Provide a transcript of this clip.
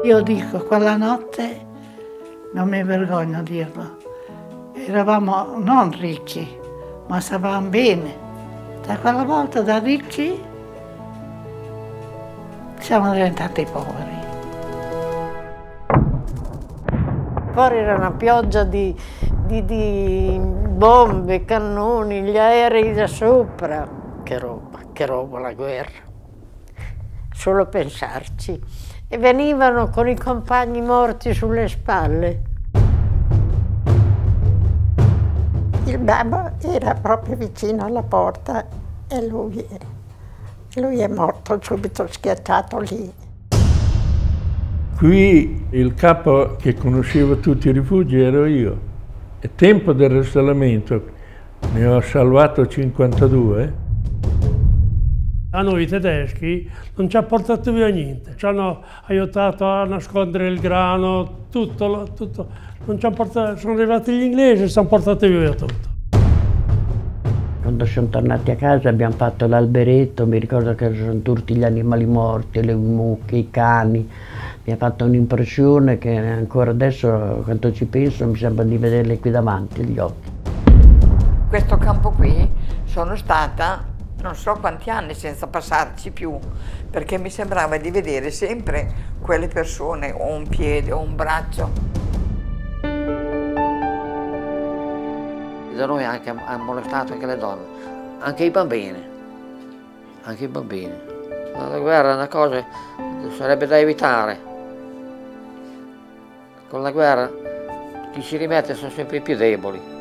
Io dico, quella notte, non mi vergogno a dirlo, eravamo non ricchi, ma stavamo bene. Da quella volta da ricchi siamo diventati poveri. Fuori era una pioggia di bombe, cannoni, gli aerei da sopra. Che roba la guerra. Solo pensarci. E venivano con i compagni morti sulle spalle. Il babbo era proprio vicino alla porta e lui è morto subito schiacciato lì. Qui il capo che conosceva tutti i rifugi ero io. E tempo del rastrellamento ne ho salvato 52. A noi i tedeschi non ci ha portato via niente, ci hanno aiutato a nascondere il grano, tutto. Non ci hanno portato, sono arrivati gli inglesi e ci hanno portato via tutto. Quando siamo tornati a casa abbiamo fatto l'alberetto, mi ricordo che sono tutti gli animali morti, le mucche, i cani. Mi ha fatto un'impressione che ancora adesso, quando ci penso, mi sembra di vederle qui davanti agli occhi. Questo campo qui sono stata non so quanti anni senza passarci più, perché mi sembrava di vedere sempre quelle persone, o un piede o un braccio. Da noi hanno molestato anche le donne, anche i bambini. Anche i bambini. La guerra è una cosa che sarebbe da evitare. Con la guerra chi si rimette sono sempre i più deboli.